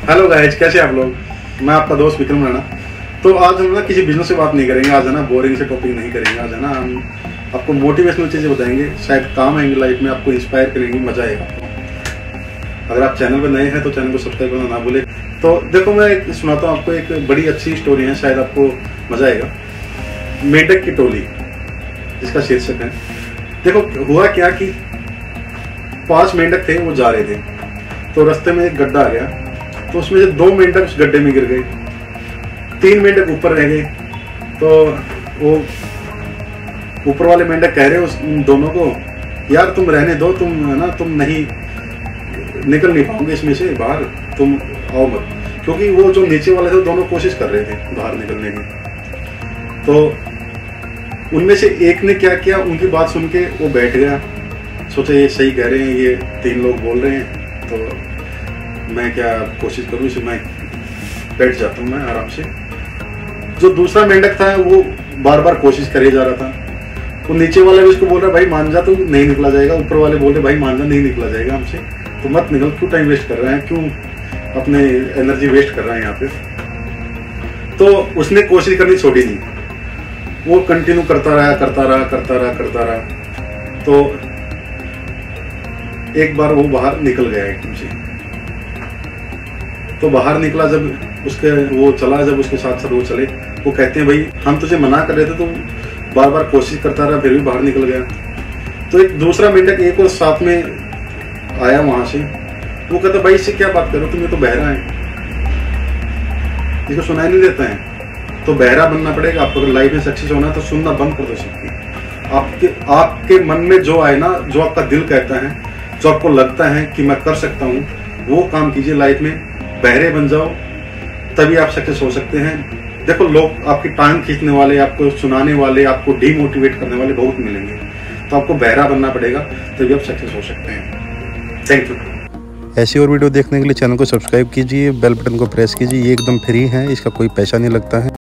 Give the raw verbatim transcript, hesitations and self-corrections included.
Hello guys, कैसे आप लोग। मैं आपका दोस्त विक्रम राणा। तो आज हम ना किसी बिजनेस से बात नहीं करेंगे, आज है ना बोरिंग से टॉपिक नहीं करेंगे। आज है ना हम आपको मोटिवेशनल चीज़ें बताएंगे, शायद काम आएंगे लाइफ में, आपको इंस्पायर करेंगे, मजा आएगा आपको। अगर आप चैनल पर नए हैं तो चैनल को सब्सक्राइब करना ना भूलें। तो देखो, मैं एक सुनाता हूँ आपको, एक बड़ी अच्छी स्टोरी है, शायद आपको मजा आएगा। मेंढक की टोली जिसका शीर्षक है। देखो हुआ क्या कि पांच मेंढक थे, वो जा रहे थे, तो रास्ते में एक गड्ढा आ गया, तो उसमें से दो मेंढक उस गड्ढे में गिर गए, तीन मेंढक ऊपर रह गए। तो वो ऊपर वाले मेंढक कह रहे उस दोनों को, यार तुम रहने दो, तुम है ना, तुम नहीं निकल नहीं पाओगे इसमें से बाहर, तुम आओ मत। क्योंकि वो जो नीचे वाले थे दोनों कोशिश कर रहे थे बाहर निकलने की। तो उनमें से एक ने क्या किया, उनकी बात सुन के वो बैठ गया, सोचा ये सही कह रहे हैं, ये तीन लोग बोल रहे हैं, तो मैं क्या कोशिश करूं, इसे मैं बैठ जाता हूं मैं आराम से। जो दूसरा मेंढक था वो बार बार कोशिश करे जा रहा था। वो नीचे वाले भी उसको बोल रहा भाई मान जा, तो नहीं निकला जाएगा। ऊपर वाले बोल रहे भाई मान जा, नहीं निकला जाएगा हमसे, तो मत निकल, क्यों टाइम वेस्ट कर रहे हैं, क्यों अपने एनर्जी वेस्ट कर रहे हैं यहाँ पे। तो उसने कोशिश करनी छोड़ी नहीं, वो कंटिन्यू करता रहा करता रहा करता रहा करता रहा। तो एक बार वो बाहर निकल गया एकदम से। तो बाहर निकला जब उसके वो चला, जब उसके साथ साथ वो चले, वो कहते हैं भाई हम तुझे मना कर रहे थे, तो बार बार कोशिश करता रहा, फिर भी बाहर निकल गया। तो एक दूसरा मेंढक एक और साथ में आया वहां से, वो कहता भाई इससे क्या बात करो, तुम ये तो बहरा है, इसको सुनाई नहीं देता है। तो बहरा बनना पड़ेगा आपको, अगर लाइफ में सक्सेस होना है तो सुनना बंद कर दो सबकी। आपके आपके मन में जो आए ना, जो आपका दिल कहता है, जो आपको लगता है कि मैं कर सकता हूँ, वो काम कीजिए लाइफ में। बहरे बन जाओ, तभी आप सक्सेस हो सकते हैं। देखो लोग आपकी टांग खींचने वाले, आपको सुनाने वाले, आपको डीमोटिवेट करने वाले बहुत मिलेंगे, तो आपको बहरा बनना पड़ेगा, तभी आप सक्सेस हो सकते हैं। Thank you. ऐसी और वीडियो देखने के लिए चैनल को सब्सक्राइब कीजिए, बेल बटन को प्रेस कीजिए। ये एकदम फ्री है, इसका कोई पैसा नहीं लगता है।